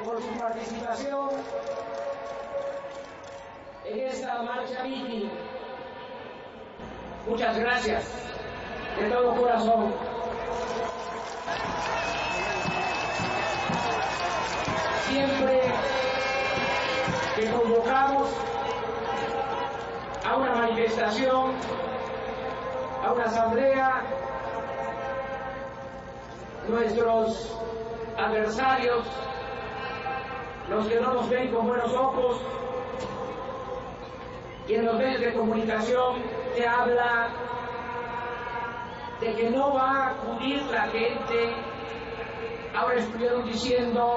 por su participación en esta marcha mítin. Muchas gracias de todo corazón. Siempre que convocamos a una manifestación, a una asamblea, nuestros adversarios, los que no nos ven con buenos ojos, y en los medios de comunicación se habla de que no va a acudir la gente. Ahora estuvieron diciendo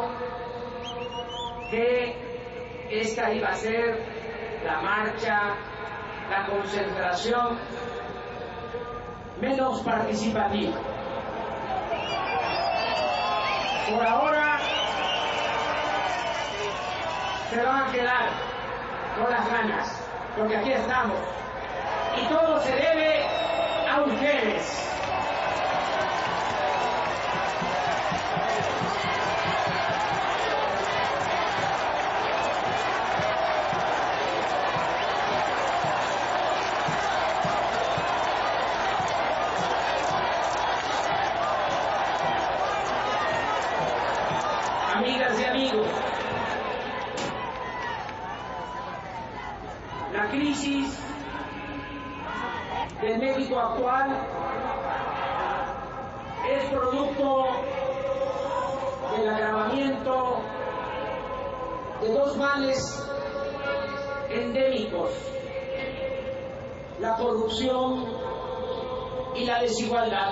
que esta iba a ser la marcha, la concentración menos participativa. Por ahora se van a quedar con las ganas, porque aquí estamos y todo se debe a ustedes. Amigas y amigos, la crisis del México actual es producto del agravamiento de dos males endémicos: la corrupción y la desigualdad.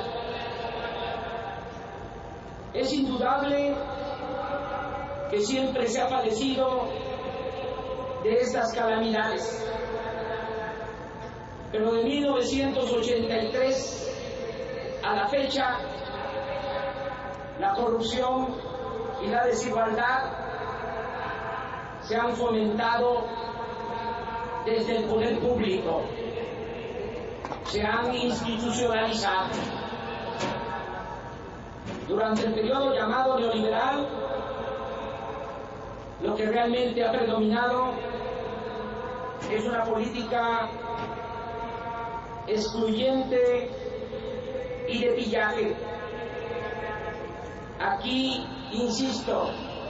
Es indudable que siempre se ha padecido de estas calamidades, pero de 1983 a la fecha, la corrupción y la desigualdad se han fomentado desde el poder público, se han institucionalizado. Durante el periodo llamado neoliberal, lo que realmente ha predominado es una política excluyente y de pillaje. Aquí, insisto,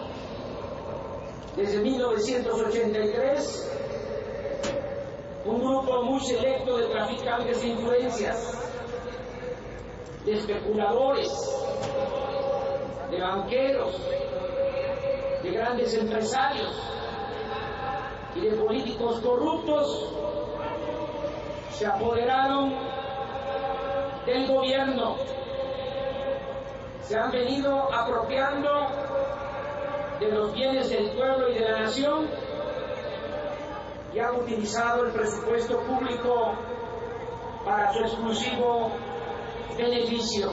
desde 1983, un grupo muy selecto de traficantes de influencias, de especuladores, de banqueros, de grandes empresarios y de políticos corruptos se apoderaron del gobierno, se han venido apropiando de los bienes del pueblo y de la nación y han utilizado el presupuesto público para su exclusivo beneficio.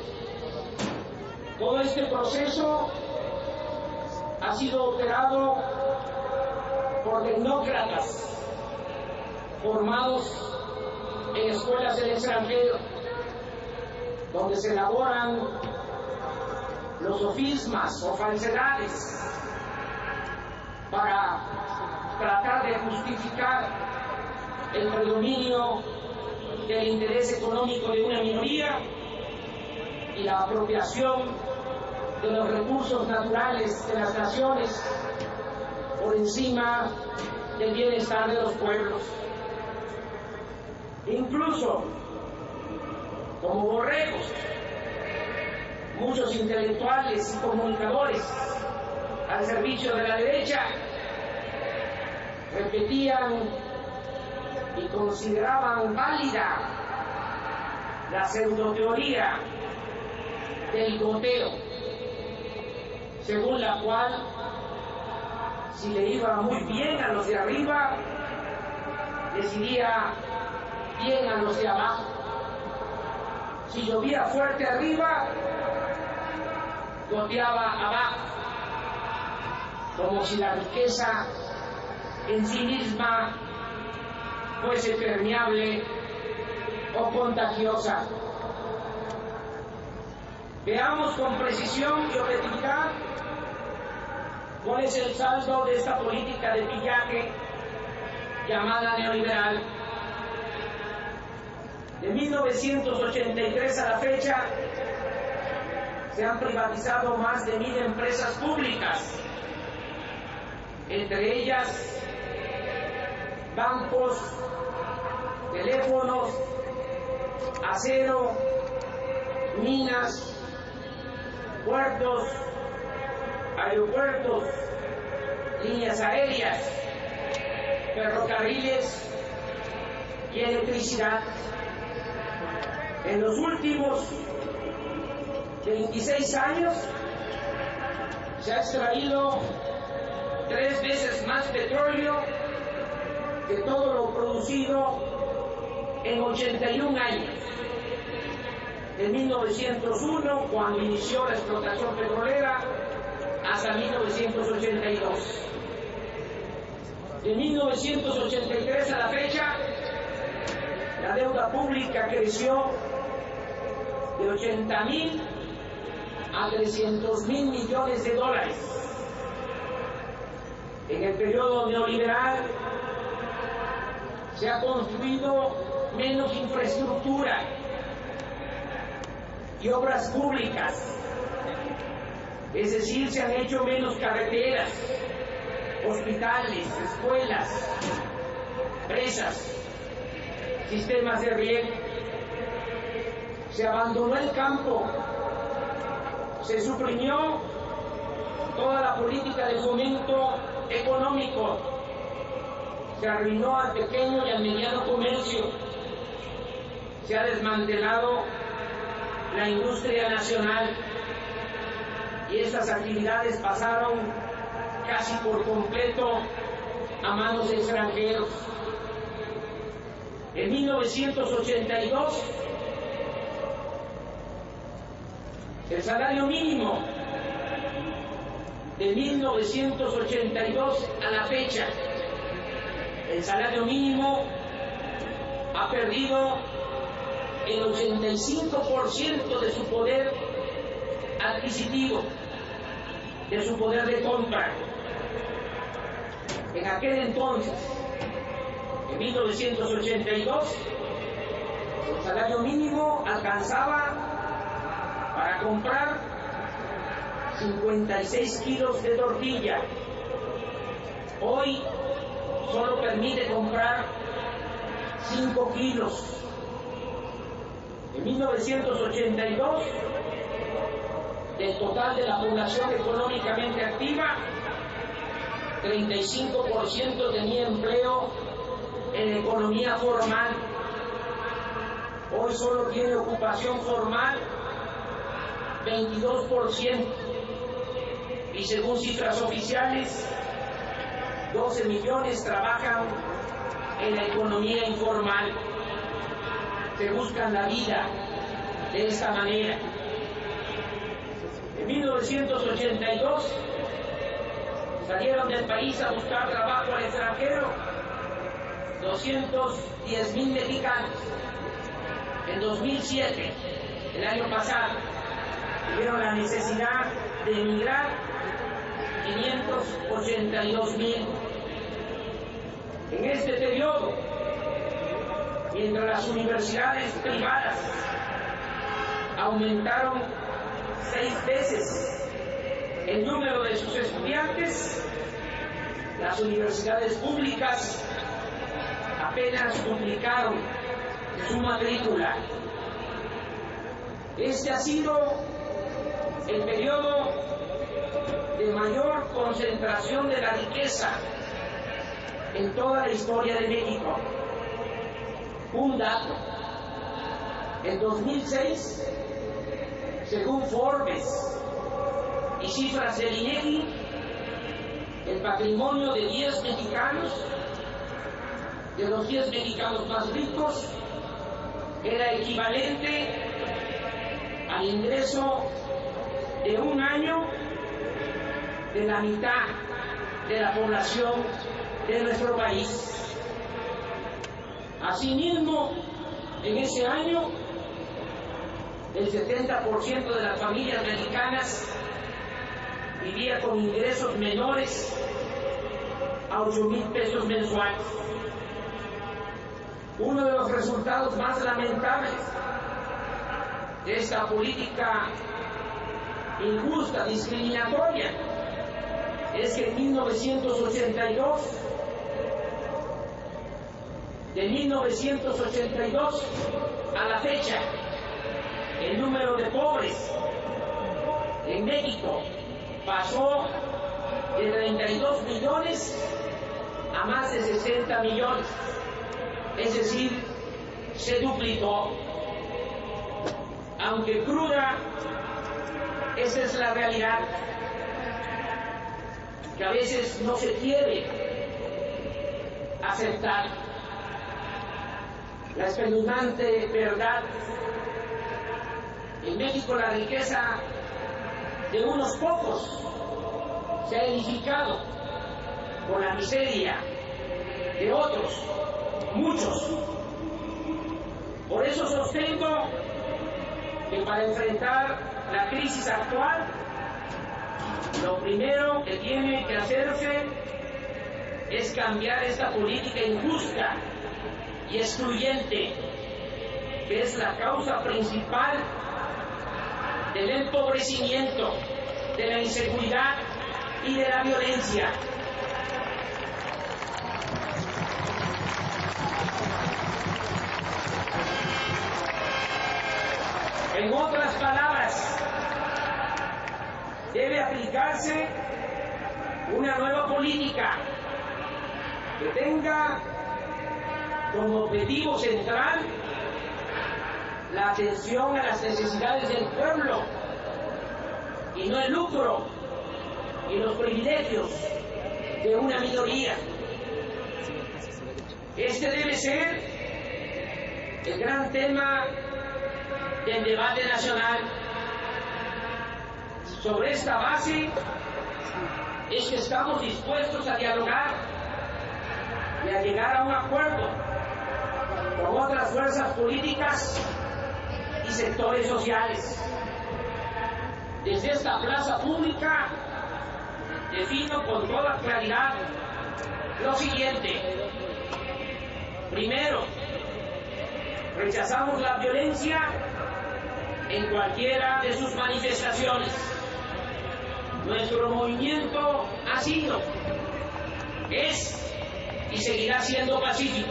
Todo este proceso ha sido operado por tecnócratas formados en escuelas del extranjero, donde se elaboran los sofismas o falsedades para tratar de justificar el predominio del interés económico de una minoría y la apropiación de los recursos naturales de las naciones por encima del bienestar de los pueblos. Incluso, como borregos, muchos intelectuales y comunicadores al servicio de la derecha repetían y consideraban válida la pseudoteoría del goteo, según la cual si le iba muy bien a los de arriba, les iría bien a los de abajo. Si llovía fuerte arriba, goteaba abajo, como si la riqueza en sí misma fuese permeable o contagiosa. Veamos con precisión y objetividad ¿Cuál es el saldo de esta política de pillaje llamada neoliberal? De 1983 a la fecha se han privatizado más de 1000 empresas públicas, entre ellas bancos, teléfonos, acero, minas, puertos, aeropuertos, líneas aéreas, ferrocarriles y electricidad. En los últimos 26 años se ha extraído 3 veces más petróleo que todo lo producido en 81 años. De 1901, cuando inició la explotación petrolera, hasta 1982. De 1983 a la fecha, la deuda pública creció de 80.000 a 300.000 millones de dólares. En el periodo neoliberal se ha construido menos infraestructura y obras públicas, es decir, se han hecho menos carreteras, hospitales, escuelas, presas, sistemas de riego. Se abandonó el campo, se suprimió toda la política de fomento económico, se arruinó al pequeño y al mediano comercio, se ha desmantelado la industria nacional y estas actividades pasaron casi por completo a manos de extranjeros. En 1982, el salario mínimo de 1982 a la fecha, el salario mínimo ha perdido el 85% de su poder adquisitivo, de su poder de compra. En aquel entonces, en 1982, el salario mínimo alcanzaba para comprar 56 kilos de tortilla. Hoy solo permite comprar 5 kilos. En 1982, del total de la población económicamente activa, 35% tenía empleo en economía formal. Hoy solo tiene ocupación formal 22%, y según cifras oficiales, 12 millones trabajan en la economía informal. Se buscan la vida de esta manera. En 1982 salieron del país a buscar trabajo al extranjero 210.000 mexicanos. En 2007, el año pasado, tuvieron la necesidad de emigrar 582.000. En este periodo, mientras las universidades privadas aumentaron 6 veces el número de sus estudiantes, las universidades públicas apenas duplicaron su matrícula. Este ha sido el periodo de mayor concentración de la riqueza en toda la historia de México. Un dato: en 2006, según Forbes y cifras del INEGI, el patrimonio de 10 mexicanos, de los 10 mexicanos más ricos, era equivalente al ingreso de un año de la mitad de la población de nuestro país. Asimismo, en ese año, el 70% de las familias mexicanas vivía con ingresos menores a 8,000 pesos mensuales. Uno de los resultados más lamentables de esta política injusta, discriminatoria, es que en 1982, de 1982 a la fecha, el número de pobres en México pasó de 32 millones a más de 60 millones, es decir, se duplicó. Aunque cruda, esa es la realidad, que a veces no se quiere aceptar. La espeluznante verdad: en México la riqueza de unos pocos se ha edificado con la miseria de otros, muchos. Por eso sostengo que para enfrentar la crisis actual, lo primero que tiene que hacerse es cambiar esta política injusta y excluyente, que es la causa principal del empobrecimiento, de la inseguridad y de la violencia. En otras palabras, debe aplicarse una nueva política que tenga como objetivo central la atención a las necesidades del pueblo y no el lucro y los privilegios de una minoría. Este debe ser el gran tema del debate nacional. Sobre esta base es que estamos dispuestos a dialogar y a llegar a un acuerdo con otras fuerzas políticas y sectores sociales. Desde esta plaza pública defino con toda claridad lo siguiente. Primero, rechazamos la violencia en cualquiera de sus manifestaciones. Nuestro movimiento ha sido, es y seguirá siendo pacífico.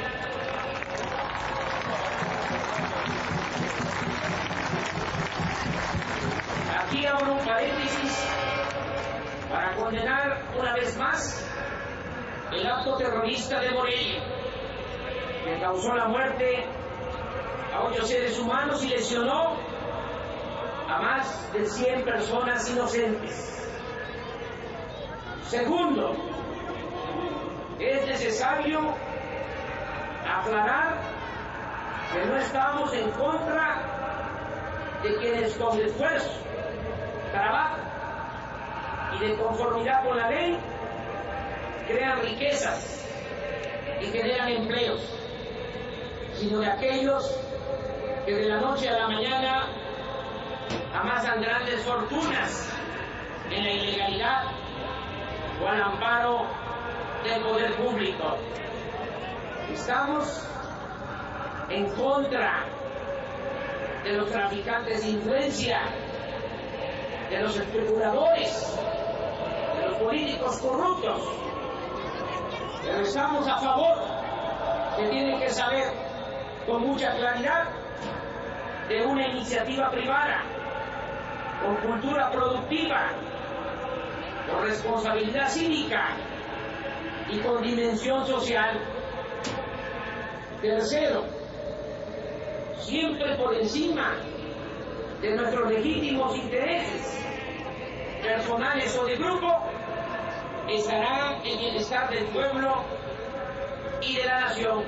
Aquí abro un paréntesis para condenar una vez más el acto terrorista de Morelia, que causó la muerte a 8 seres humanos y lesionó a más de 100 personas inocentes. Segundo, es necesario aclarar que no estamos en contra de quienes con esfuerzo, trabajo y de conformidad con la ley crean riquezas y generan empleos, sino de aquellos que de la noche a la mañana amasan grandes fortunas en la ilegalidad o al amparo del poder público. Estamos en contra de los traficantes de influencia, de los especuladores, de los políticos corruptos, pero estamos a favor, que tienen que saber con mucha claridad, de una iniciativa privada, con cultura productiva, con responsabilidad cívica y con dimensión social. Tercero, siempre por encima de nuestros legítimos intereses personales o de grupo, estará el bienestar del pueblo y de la nación.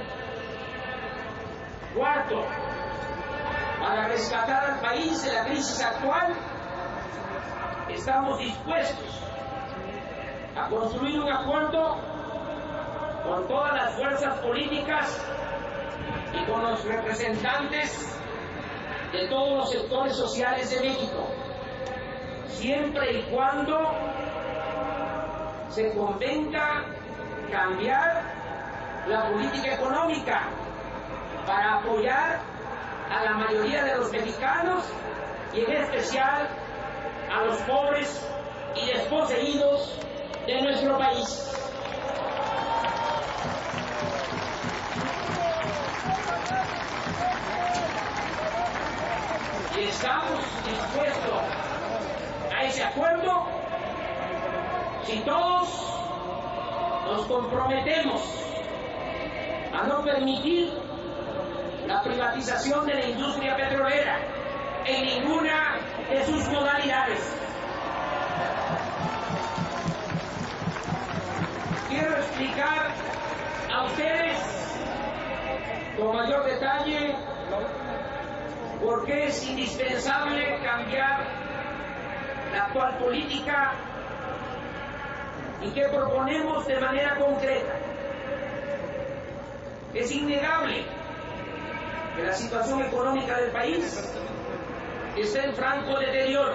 Cuarto, para rescatar al país de la crisis actual, estamos dispuestos a construir un acuerdo con todas las fuerzas políticas y con los representantes de todos los sectores sociales de México. siempre y cuando se convenga cambiar la política económica para apoyar a la mayoría de los mexicanos y en especial a los pobres y desposeídos de nuestro país. Y estamos dispuestos a ese acuerdo si todos nos comprometemos a no permitir la privatización de la industria petrolera en ninguna de sus modalidades. Quiero explicar a ustedes con mayor detalle por qué es indispensable cambiar la actual política y qué proponemos de manera concreta. Es innegable que la situación económica del país está en franco deterioro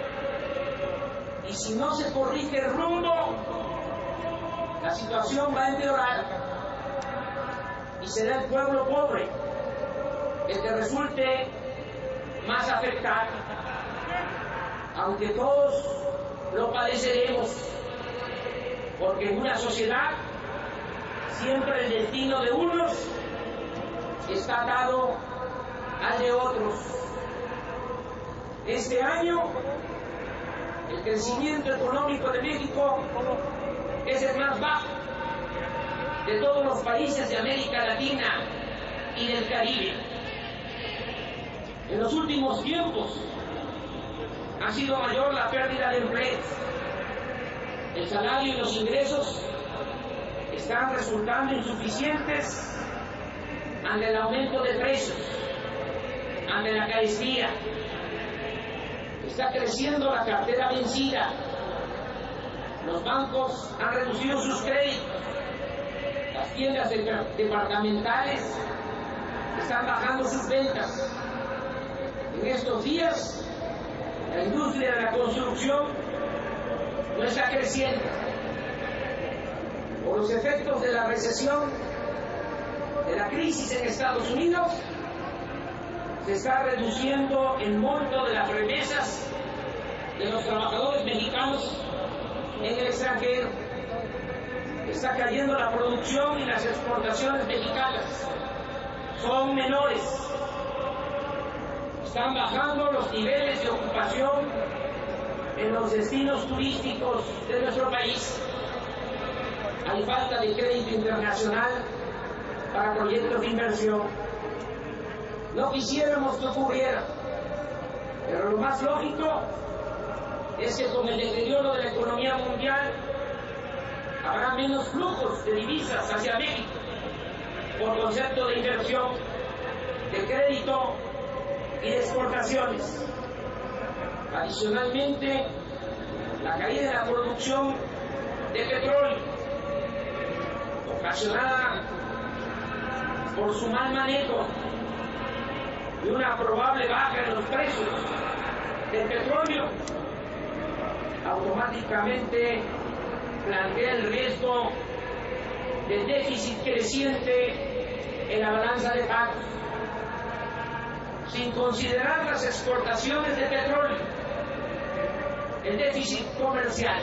y si no se corrige el rumbo, la situación va a empeorar y será el pueblo pobre el que resulte más afectado, aunque todos lo padeceremos, porque en una sociedad siempre el destino de unos está atado al de otros. Este año el crecimiento económico de México es el más bajo de todos los países de América Latina y del Caribe. En los últimos tiempos ha sido mayor la pérdida de empleos. El salario y los ingresos están resultando insuficientes ante el aumento de precios, ante la carestía. Está creciendo la cartera vencida. Los bancos han reducido sus créditos. Las tiendas departamentales están bajando sus ventas. En estos días, la industria de la construcción no está creciendo. Por los efectos de la recesión, de la crisis en Estados Unidos, se está reduciendo el monto de las remesas de los trabajadores mexicanos en el extranjero. Está cayendo la producción y las exportaciones mexicanas. Son menores. Están bajando los niveles de ocupación en los destinos turísticos de nuestro país. Hay falta de crédito internacional para proyectos de inversión. No quisiéramos que ocurriera, pero lo más lógico es que con el deterioro de la economía mundial habrá menos flujos de divisas hacia México por concepto de inversión, de crédito y de exportaciones. Adicionalmente, la caída de la producción de petróleo, ocasionada por su mal manejo y una probable baja en los precios del petróleo, automáticamente plantea el riesgo del déficit creciente en la balanza de pagos, sin considerar las exportaciones de petróleo, el déficit comercial,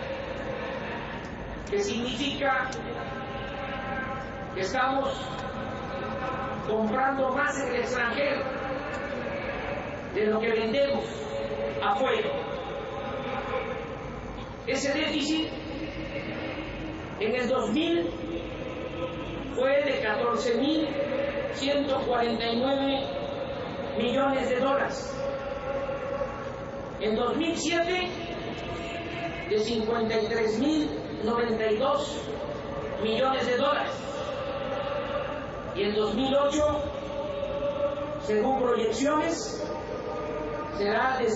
que significa que estamos comprando más en el extranjero de lo que vendemos afuera. Ese déficit en el 2000 fue de 14.149 millones de dólares. En 2007 de 53.092 millones de dólares. Y en 2008, según proyecciones, será de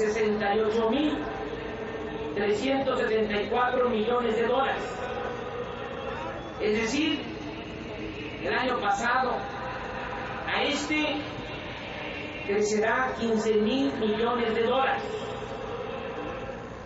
68.374 millones de dólares. Es decir, el año pasado a este crecerá 15.000 millones de dólares.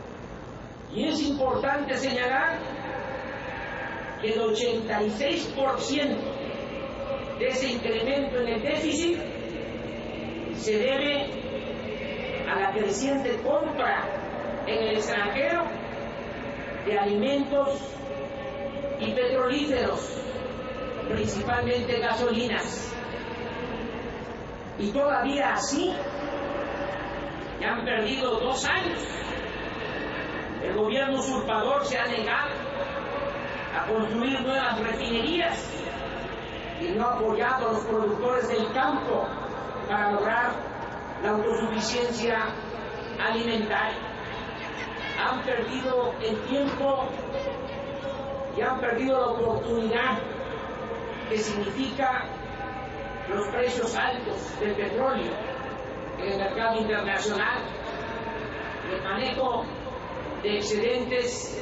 Y es importante señalar que el 86% de ese incremento en el déficit se debe a la creciente compra en el extranjero de alimentos y petrolíferos, principalmente gasolinas. Y todavía así, ya han perdido 2 años. El gobierno usurpador se ha negado a construir nuevas refinerías y no ha apoyado a los productores del campo para lograr la autosuficiencia alimentaria. Han perdido el tiempo y han perdido la oportunidad que significa los precios altos del petróleo en el mercado internacional, el manejo de excedentes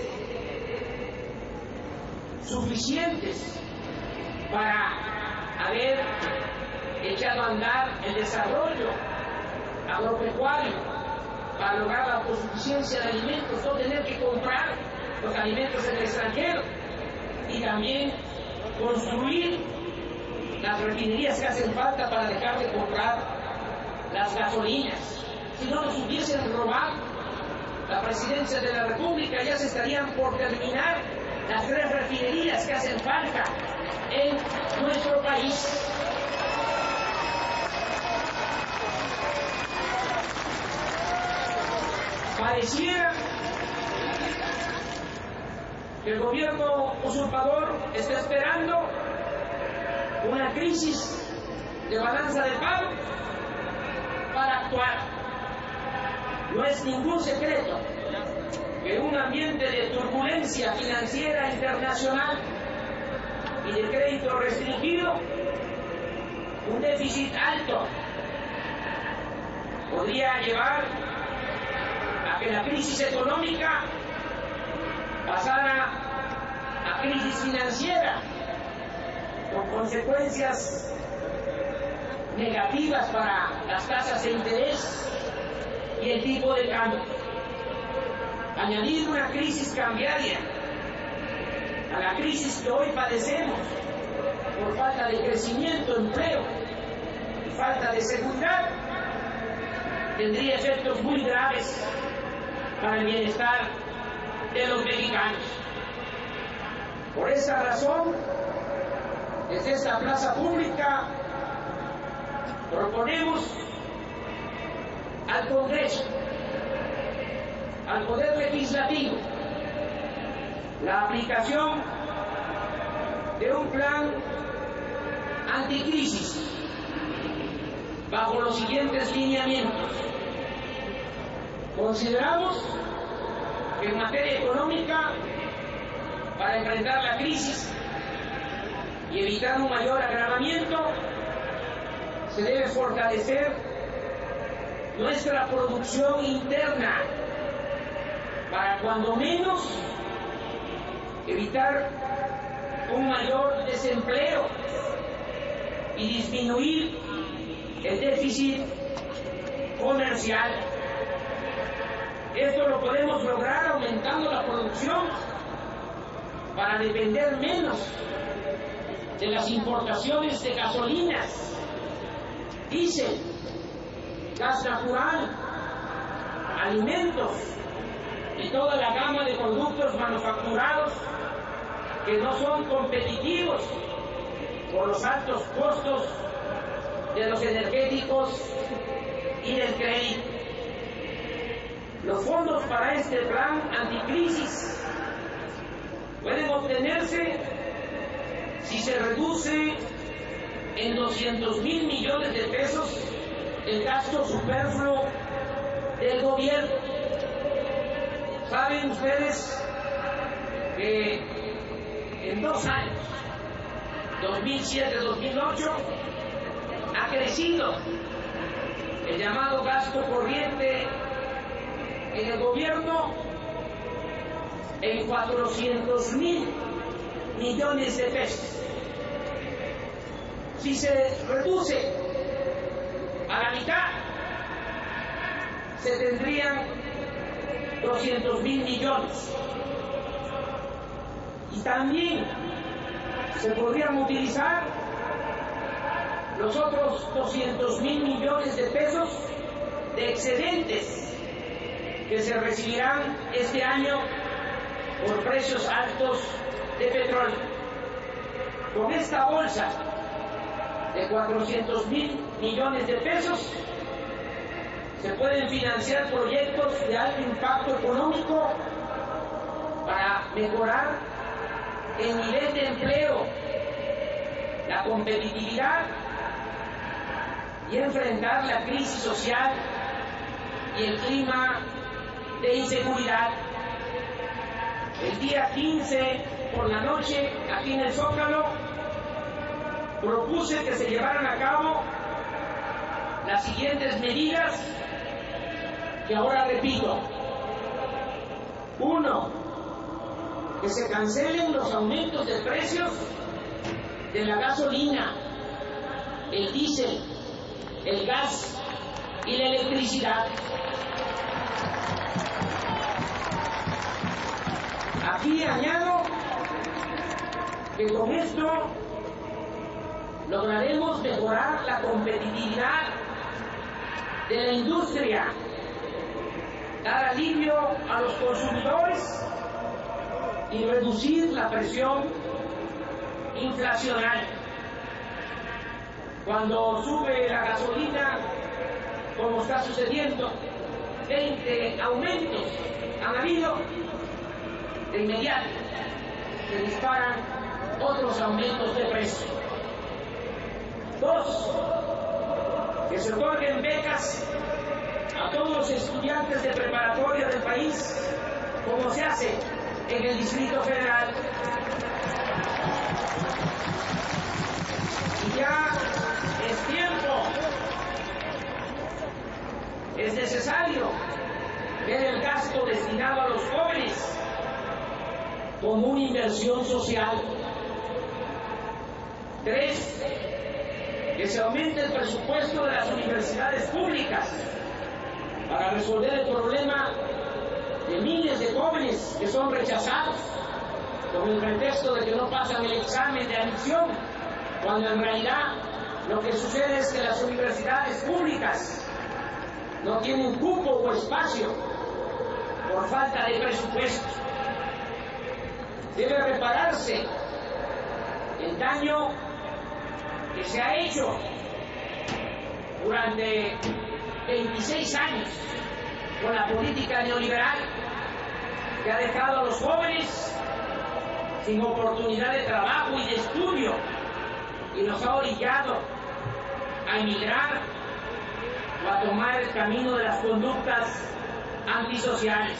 suficientes para haber echado a andar el desarrollo agropecuario, para lograr la autosuficiencia de alimentos, no tener que comprar los alimentos en el extranjero, y también construir las refinerías que hacen falta para dejar de comprar las gasolinas. Si no nos hubiesen robado la presidencia de la República, ya se estarían por terminar las 3 refinerías que hacen falta en nuestro país. Pareciera que el gobierno usurpador está esperando una crisis de balanza de pago para actuar. No es ningún secreto que en un ambiente de turbulencia financiera internacional y de crédito restringido, un déficit alto podría llevar a que la crisis económica pasara a crisis financiera, con consecuencias negativas para las tasas de interés y el tipo de cambio. Añadir una crisis cambiaria a la crisis que hoy padecemos por falta de crecimiento, empleo y falta de seguridad, tendría efectos muy graves para el bienestar de los mexicanos. Por esa razón, desde esta plaza pública proponemos al Congreso, al Poder Legislativo, la aplicación de un plan anticrisis bajo los siguientes lineamientos. Consideramos que en materia económica, para enfrentar la crisis y evitar un mayor agravamiento, se debe fortalecer nuestra producción interna para, cuando menos, evitar un mayor desempleo y disminuir el déficit comercial. Esto lo podemos lograr aumentando la producción para depender menos de las importaciones de gasolinas, diésel, gas natural, alimentos y toda la gama de productos manufacturados que no son competitivos por los altos costos de los energéticos y del crédito. Los fondos para este plan anticrisis pueden obtenerse si se reduce en 200,000 millones de pesos el gasto superfluo del gobierno. Saben ustedes que en 2 años, 2007-2008, ha crecido el llamado gasto corriente en el gobierno en 400,000 millones de pesos. Si se reduce a la mitad, se tendrían 200.000 millones. Y también se podrían movilizar los otros 200.000 millones de pesos de excedentes que se recibirán este año por precios altos de petróleo. Con esta bolsa de 400.000 millones de pesos se pueden financiar proyectos de alto impacto económico para mejorar el nivel de empleo, la competitividad y enfrentar la crisis social y el clima de inseguridad. El día 15 por la noche, aquí en el Zócalo, propuse que se llevaran a cabo las siguientes medidas que ahora repito. 1. Que se cancelen los aumentos de precios de la gasolina, el diésel, el gas y la electricidad. Aquí añado que con esto lograremos mejorar la competitividad de la industria, dar alivio a los consumidores y reducir la presión inflacionaria. Cuando sube la gasolina, como está sucediendo, 20 aumentos han habido, de inmediato se disparan otros aumentos de precio. 2. Que se otorguen becas a todos los estudiantes de preparatoria del país, como se hace en el Distrito Federal. Y ya es tiempo, es necesario ver el gasto destinado a los jóvenes como una inversión social. 3. Que se aumente el presupuesto de las universidades públicas para resolver el problema de miles de jóvenes que son rechazados con el pretexto de que no pasan el examen de admisión, cuando en realidad lo que sucede es que las universidades públicas no tienen cupo o espacio por falta de presupuesto. Debe repararse el daño que se ha hecho durante 26 años con la política neoliberal, que ha dejado a los jóvenes sin oportunidad de trabajo y de estudio y los ha orillado a emigrar o a tomar el camino de las conductas antisociales.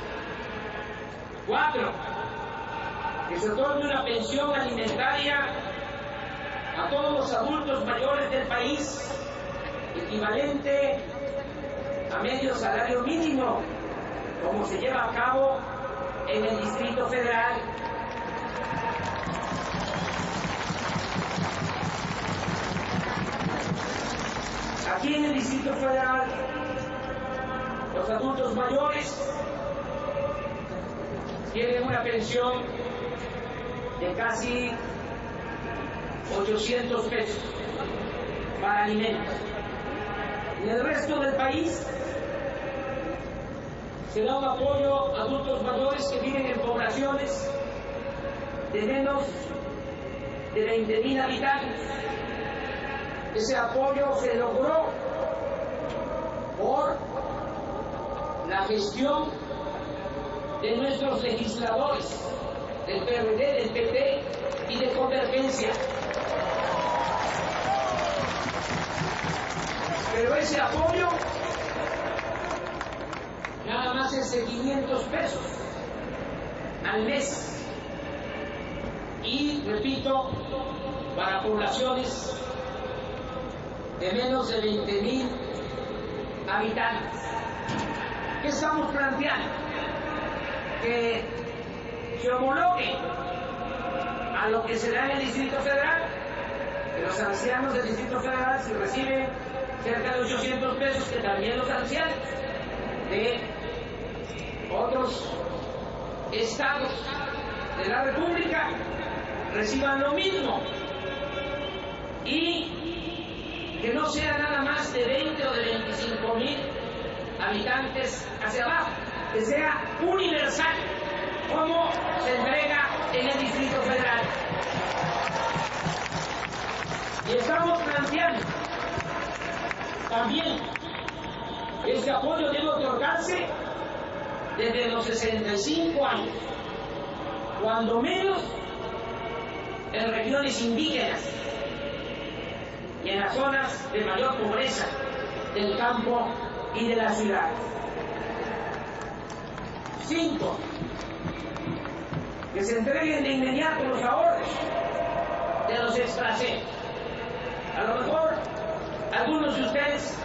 4. Que se otorgue una pensión alimentaria a todos los adultos mayores del país, equivalente a medio salario mínimo, como se lleva a cabo en el Distrito Federal. Aquí en el Distrito Federal, los adultos mayores tienen una pensión de casi 800 pesos para alimentos. En el resto del país se da un apoyo a adultos mayores que viven en poblaciones de menos de 20.000 habitantes. Ese apoyo se logró por la gestión de nuestros legisladores, del PRD, del PP y de Convergencia. Pero ese apoyo nada más es de 500 pesos al mes. Y, repito, para poblaciones de menos de 20.000 habitantes. ¿Qué estamos planteando? Que se homologue a lo que se da en el Distrito Federal, que los ancianos del Distrito Federal, si reciben cerca de 800 pesos, que también los ancianos de otros estados de la República reciban lo mismo y que no sea nada más de 20 o de 25,000 habitantes hacia abajo, que sea universal, como se entrega en el Distrito Federal. Y estamos planteando también que este apoyo debe otorgarse desde los 65 años, cuando menos en regiones indígenas y en las zonas de mayor pobreza del campo y de la ciudad. 5. Que se entreguen de inmediato los ahorros de los extranjeros. A lo mejor algunos de ustedes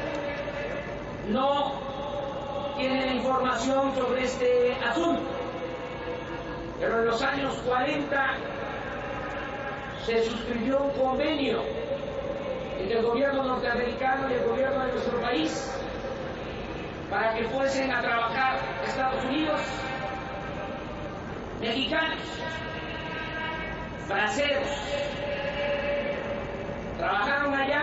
no tienen información sobre este asunto, pero en los años 40 se suscribió un convenio entre el gobierno norteamericano y el gobierno de nuestro país para que fuesen a trabajar a Estados Unidos mexicanos, braceros. Trabajaron allá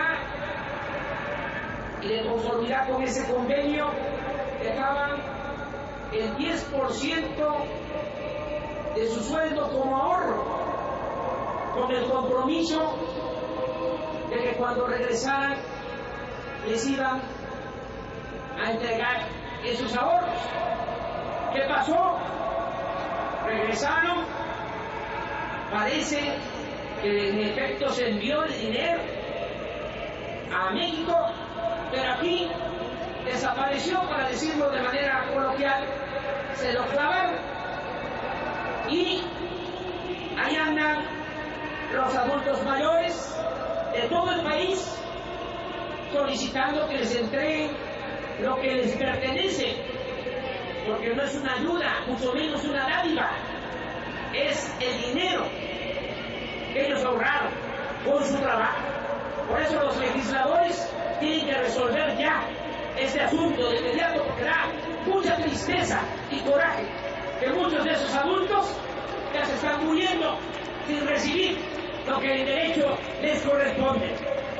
y de conformidad con ese convenio dejaban el 10% de su sueldo como ahorro, con el compromiso de que cuando regresaran les iban a entregar esos ahorros. ¿Qué pasó? Regresaron, parece que en efecto se envió el dinero a México, pero aquí desapareció, para decirlo de manera coloquial, se lo clavaron y ahí andan los adultos mayores de todo el país solicitando que les entreguen lo que les pertenece, porque no es una ayuda, mucho menos una dádiva, es el dinero que ellos ahorraron con su trabajo. Por eso los legisladores tienen que resolver ya este asunto de inmediato, porque da mucha tristeza y coraje que muchos de esos adultos ya se están muriendo sin recibir lo que en derecho les corresponde.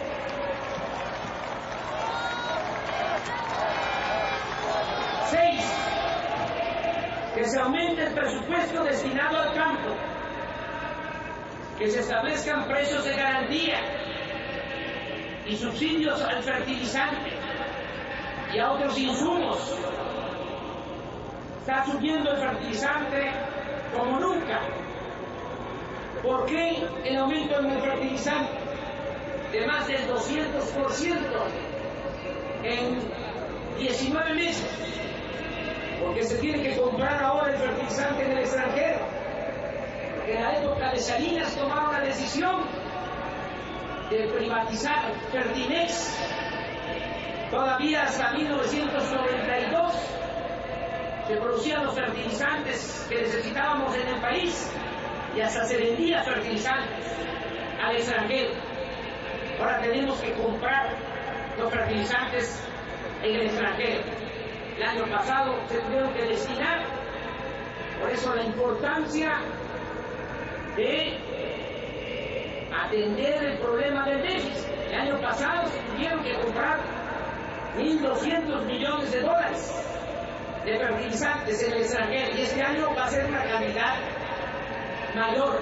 6. Que se aumente el presupuesto destinado al campo, que se establezcan precios de garantía y subsidios al fertilizante y a otros insumos. Está subiendo el fertilizante como nunca. ¿Por qué el aumento en el fertilizante de más del 200% en 19 meses? Porque se tiene que comprar ahora el fertilizante en el extranjero. Porque en la época de Salinas tomaron la decisión de privatizar Fertimex. Todavía hasta 1992 se producían los fertilizantes que necesitábamos en el país y hasta se vendía fertilizantes al extranjero. Ahora tenemos que comprar los fertilizantes en el extranjero. El año pasado se tuvieron que destinar, por eso la importancia de atender el problema del déficit. El año pasado se tuvieron que comprar $1.200 millones de fertilizantes en el extranjero, y este año va a ser una cantidad mayor.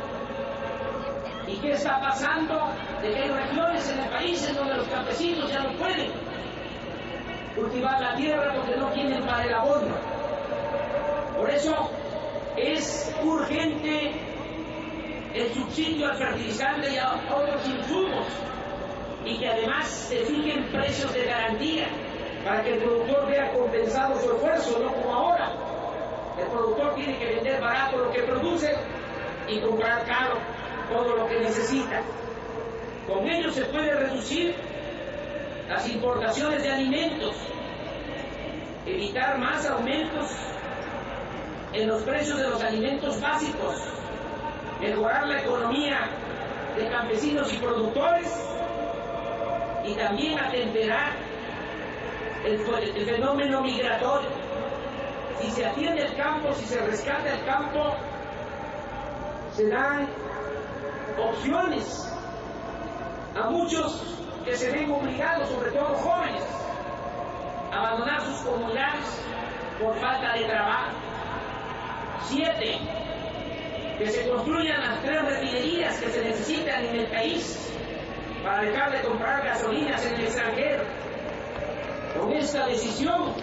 ¿Y qué está pasando? De que hay regiones en el país en donde los campesinos ya no pueden cultivar la tierra porque no tienen para el abono. Por eso es urgente el subsidio al fertilizante y a otros insumos, y que además se fijen precios de garantía para que el productor vea compensado su esfuerzo, no como ahora. El productor tiene que vender barato lo que produce y comprar caro todo lo que necesita. Con ello se puede reducir las importaciones de alimentos, evitar más aumentos en los precios de los alimentos básicos, mejorar la economía de campesinos y productores, y también atemperar el fenómeno migratorio. si se atiende el campo, si se rescata el campo, se dan opciones a muchos que se ven obligados, sobre todo jóvenes, a abandonar sus comunidades por falta de trabajo. 7, que se construyan las 3 refinerías que se necesitan en el país para dejar de comprar gasolinas en el extranjero. Con esta decisión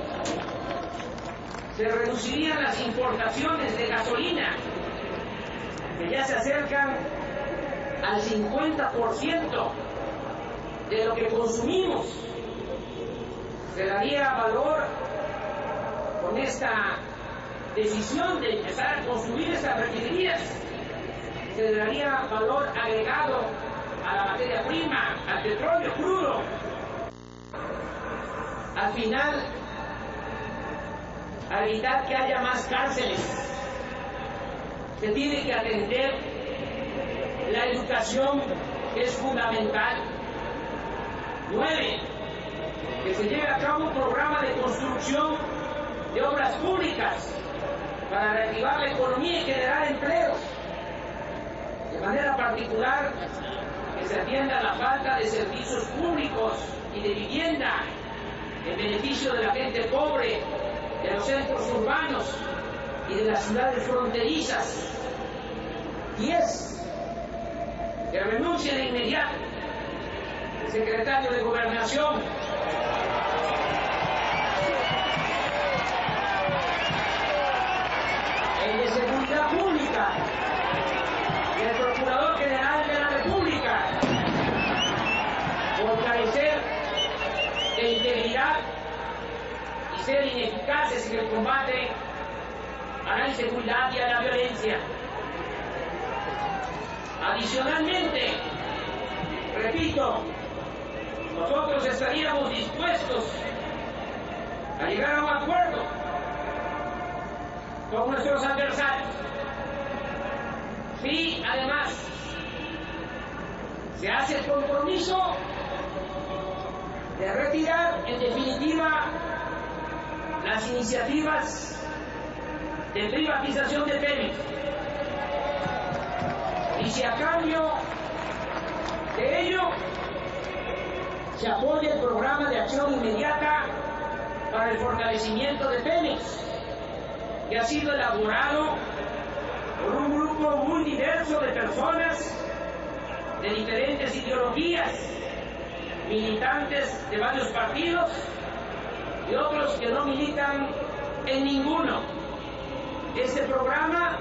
se reducirían las importaciones de gasolina, que ya se acercan al 50% de lo que consumimos. Se daría valor con esta decisión de empezar a construir estas refinerías, se daría valor agregado a la materia prima, al petróleo crudo. Al final, a evitar que haya más cárceles, se tiene que atender la educación, que es fundamental. 9, que se lleve a cabo un programa de construcción de obras públicas para reactivar la economía y generar empleos. De manera particular, que se atienda la falta de servicios públicos y de vivienda en beneficio de la gente pobre, de los centros urbanos y de las ciudades fronterizas. 10, que renuncie de inmediato el secretario de Gobernación, el de Seguridad Pública y el Procurador General de la República, por carecer de integridad y ser ineficaces en el combate a la inseguridad y a la violencia. Adicionalmente, repito, nosotros estaríamos dispuestos a llegar a un acuerdo con nuestros adversarios si además se hace el compromiso de retirar en definitiva las iniciativas de privatización de Pemex, y si a cambio de ello se apoya el programa de acción inmediata para el fortalecimiento de Pemex, que ha sido elaborado por un grupo muy diverso de personas de diferentes ideologías, militantes de varios partidos y otros que no militan en ninguno. Este programa,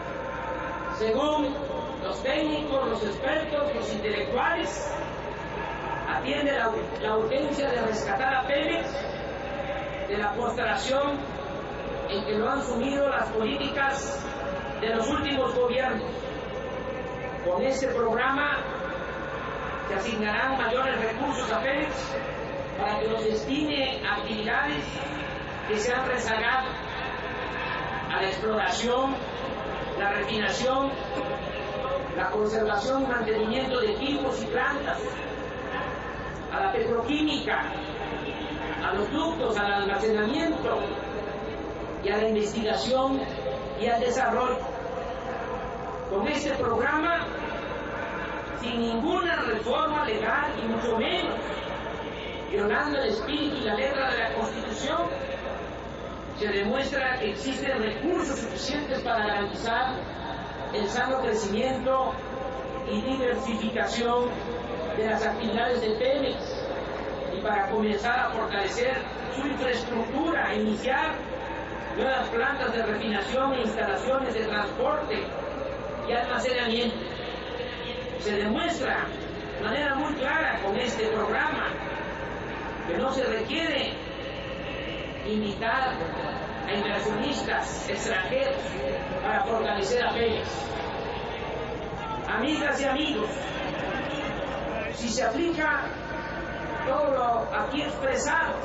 según los técnicos, los expertos, los intelectuales, atiende la urgencia de rescatar a Pemex de la postración en que lo han sumido las políticas de los últimos gobiernos. Con este programa se asignarán mayores recursos a Pemex para que los destine a actividades que se han rezagado: a la exploración, la refinación, la conservación y mantenimiento de equipos y plantas, a la petroquímica, a los ductos, al almacenamiento y a la investigación y al desarrollo. Con este programa, sin ninguna reforma legal y mucho menos violando el espíritu y la letra de la Constitución, se demuestra que existen recursos suficientes para garantizar el sano crecimiento y diversificación de las actividades de Pemex y para comenzar a fortalecer su infraestructura, a iniciar nuevas plantas de refinación e instalaciones de transporte y almacenamiento. Se demuestra de manera muy clara con este programa que no se requiere invitar a inversionistas extranjeros para fortalecer a Pemex. Amigas y amigos, si se aplica todo lo aquí expresado,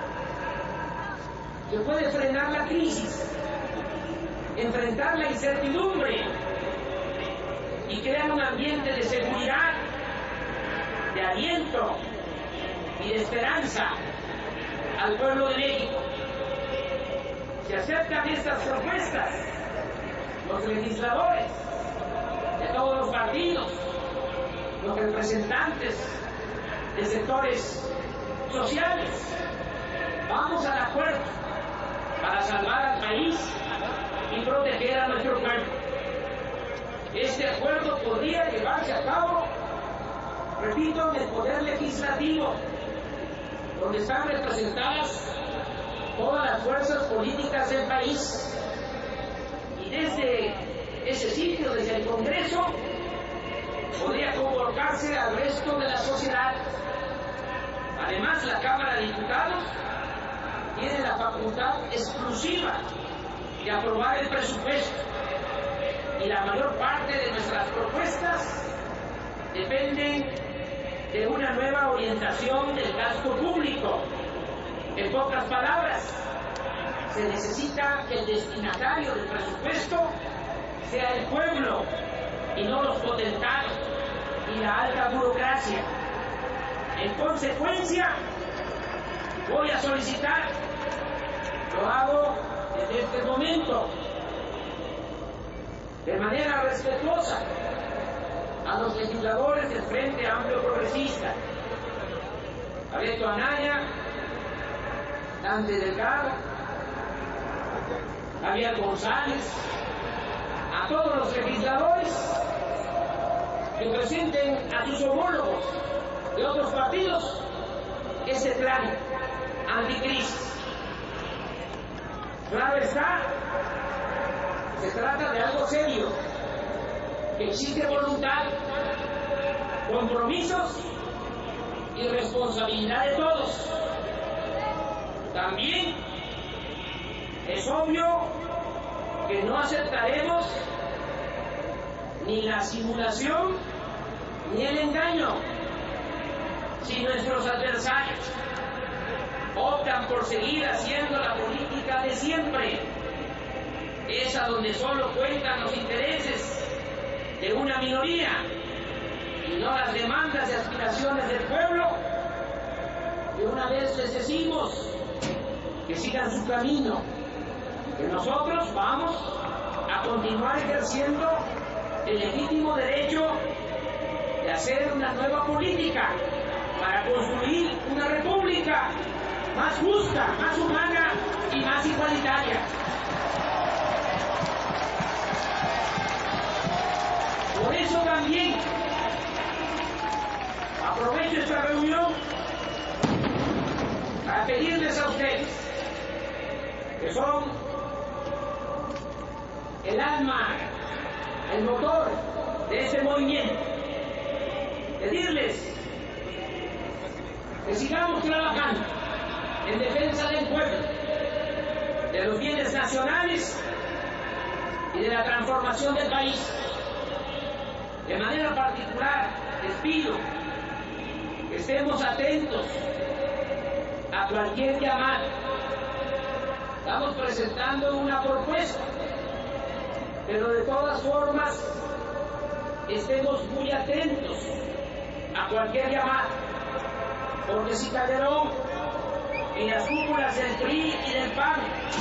se puede frenar la crisis, enfrentar la incertidumbre y crear un ambiente de seguridad, de aliento y de esperanza al pueblo de México. Si aceptan estas propuestas, los legisladores de todos los partidos, los representantes de sectores sociales, vamos al acuerdo para salvar al país y proteger a nuestro pueblo. Este acuerdo podría llevarse a cabo, repito, en el Poder Legislativo, donde están representadas todas las fuerzas políticas del país. Y desde ese sitio, desde el Congreso, podría convocarse al resto de la sociedad. Además, la Cámara de Diputados tiene la facultad exclusiva de aprobar el presupuesto, y la mayor parte de nuestras propuestas dependen de una nueva orientación del gasto público. En pocas palabras, se necesita que el destinatario del presupuesto sea el pueblo y no los potentados y la alta burocracia. En consecuencia, voy a solicitar, lo hago desde este momento, de manera respetuosa, a los legisladores del Frente Amplio Progresista, a Beto Anaya, Dante Delgado, Javier González, a todos los legisladores que presenten a sus homólogos de otros partidos ese plan anticrisis. Claro está, se trata de algo serio, que exige voluntad, compromisos y responsabilidad de todos. También es obvio que no aceptaremos ni la simulación ni el engaño. Si nuestros adversarios optan por seguir haciendo la política de siempre, esa donde solo cuentan los intereses de una minoría y no las demandas y aspiraciones del pueblo, de una vez les decimos que sigan su camino, que nosotros vamos a continuar ejerciendo el legítimo derecho de hacer una nueva política para construir una república más justa, más humana y más igualitaria. Por eso también aprovecho esta reunión para pedirles a ustedes, que son el alma, el motor de este movimiento, pedirles que sigamos trabajando en defensa del pueblo, de los bienes nacionales y de la transformación del país. De manera particular, les pido que estemos atentos a cualquier llamada. Estamos presentando una propuesta, pero de todas formas estemos muy atentos a cualquier llamada, porque si Calderón y las cúpulas del PRI y del PAN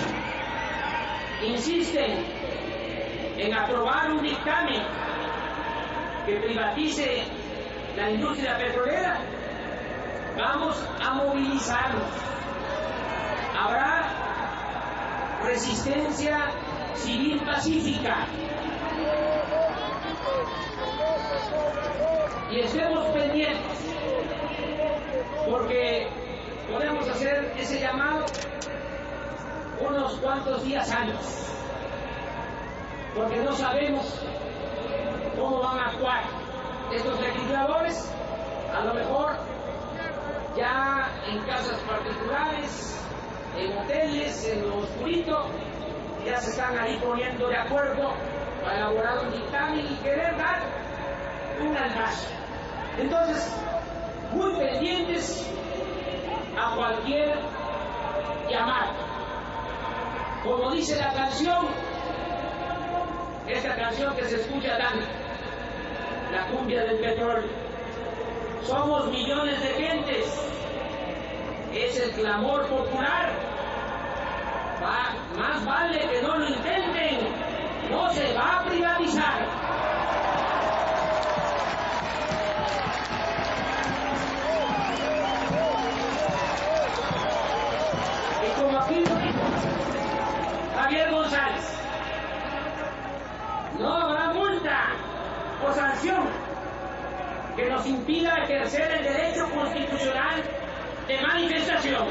insisten en aprobar un dictamen que privatice la industria petrolera, vamos a movilizarnos. Habrá resistencia civil pacífica. Y estemos pendientes, porque podemos hacer ese llamado unos cuantos días antes, porque no sabemos cómo van a actuar estos legisladores. A lo mejor ya en casas particulares, en hoteles, en lo oscurito, ya se están ahí poniendo de acuerdo para elaborar un dictamen y querer dar un albazo. Entonces, muy pendientes a cualquier llamada. Como dice la canción, esta canción que se escucha tanto, la cumbia del petróleo. Somos millones de gentes, es el clamor popular Más vale que no lo intenten, no se va a privatizar. Y como aquí lo dijo Javier González, no habrá multa o sanción que nos impida ejercer el derecho constitucional de manifestación.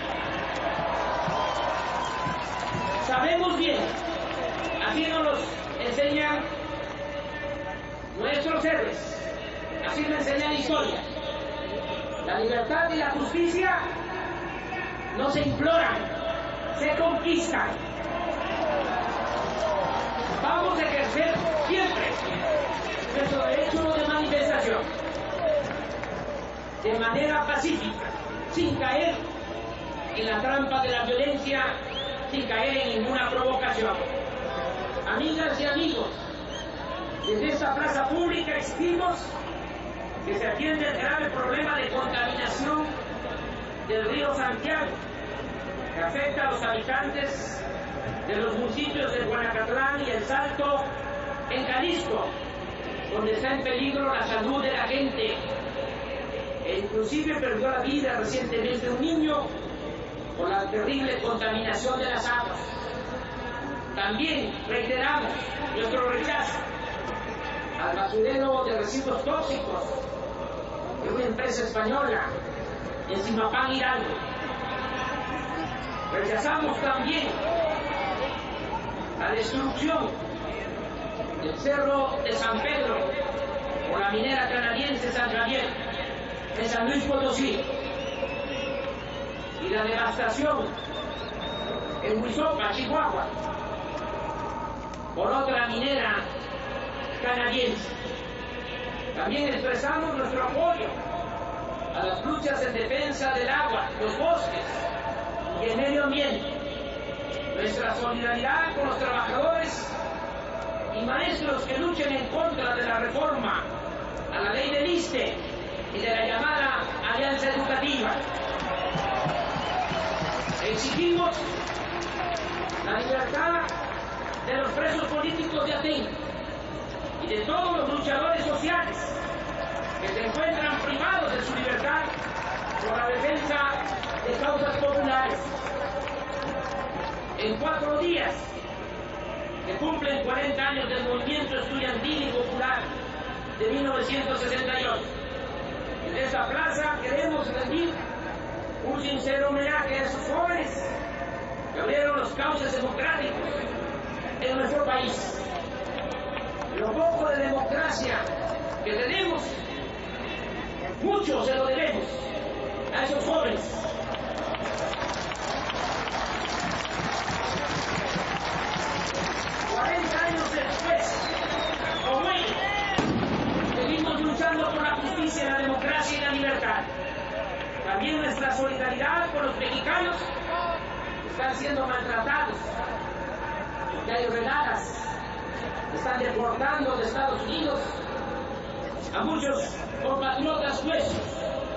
Sabemos bien, así nos los enseñan nuestros héroes, así nos enseña la historia. La libertad y la justicia no se imploran, se conquistan. Vamos a ejercer siempre nuestro derecho de manifestación de manera pacífica, sin caer en la trampa de la violencia, sin caer en ninguna provocación. Amigas y amigos, desde esta plaza pública exigimos que se atienda el grave problema de contaminación del río Santiago, que afecta a los habitantes de los municipios de Guanacatlán y El Salto, en Jalisco, donde está en peligro la salud de la gente. E inclusive perdió la vida recientemente un niño por la terrible contaminación de las aguas. También reiteramos nuestro rechazo al basurero de residuos tóxicos de una empresa española en Zimapán, Hidalgo. Rechazamos también la destrucción del Cerro de San Pedro por la minera canadiense San Javier en San Luis Potosí, y la devastación en Huizopa, Chihuahua, por otra minera canadiense. También expresamos nuestro apoyo a las luchas en defensa del agua, los bosques y el medio ambiente, nuestra solidaridad con los trabajadores y maestros que luchen en contra de la reforma a la ley del ISSSTE y de la llamada Alianza Educativa. Exigimos la libertad de los presos políticos de Aten y de todos los luchadores sociales que se encuentran privados de su libertad por la defensa de causas populares. En 4 días que cumplen 40 años del movimiento estudiantil y popular de 1968, en esta plaza queremos rendir un sincero homenaje a esos jóvenes que abrieron los cauces democráticos en nuestro país. Lo poco de democracia que tenemos, mucho se lo debemos a esos jóvenes. Como ellos, seguimos luchando por la justicia, la democracia y la libertad. También nuestra solidaridad con los mexicanos que están siendo maltratados, que hay redadas, están deportando de Estados Unidos a muchos compatriotas nuestros.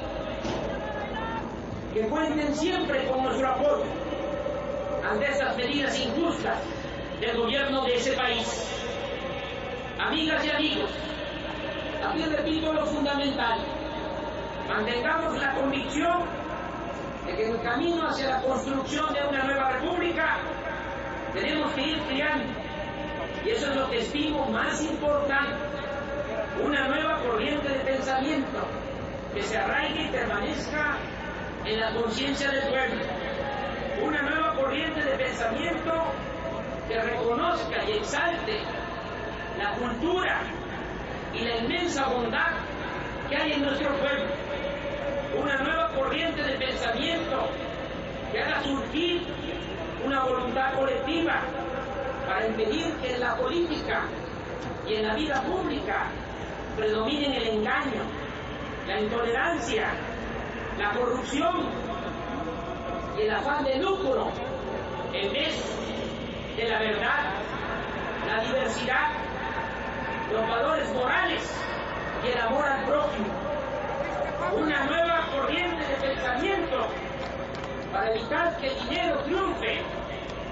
Que cuenten siempre con nuestro apoyo ante estas medidas injustas del gobierno de ese país. Amigas y amigos, aquí repito lo fundamental: mantengamos la convicción de que en el camino hacia la construcción de una nueva república tenemos que ir creando, y eso es lo que estimo más importante, una nueva corriente de pensamiento que se arraigue y permanezca en la conciencia del pueblo, una nueva corriente de pensamiento que reconozca y exalte la cultura y la inmensa bondad que hay en nuestro pueblo, una nueva corriente de pensamiento que haga surgir una voluntad colectiva para impedir que en la política y en la vida pública predominen el engaño, la intolerancia, la corrupción y el afán de lucro, en vez de la verdad, la diversidad, los valores morales y el amor al prójimo. Una nueva corriente de pensamiento para evitar que el dinero triunfe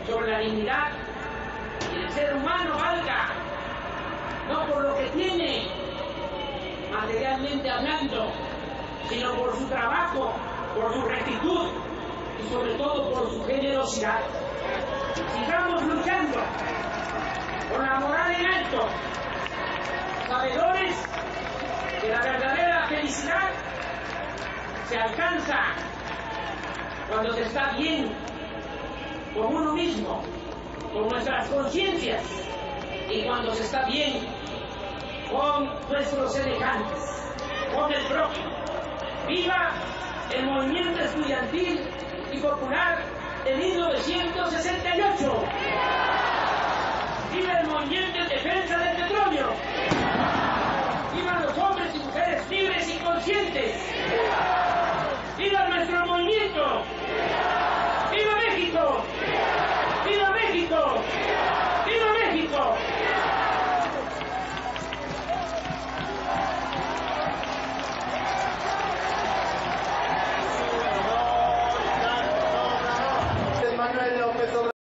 sobre la dignidad y el ser humano valga, no por lo que tiene materialmente hablando, sino por su trabajo, por su rectitud y sobre todo por su generosidad. Sigamos luchando con la moral en alto, sabedores que la verdadera felicidad se alcanza cuando se está bien con uno mismo, con nuestras conciencias, y cuando se está bien con nuestros semejantes, con el prójimo. ¡Viva el movimiento estudiantil y popular de 1968! ¡Viva el movimiento en defensa del petróleo! ¡Viva los hombres y mujeres libres y conscientes! ¡Viva nuestro movimiento! ¡Viva México! ¡Viva México! ¡Viva México!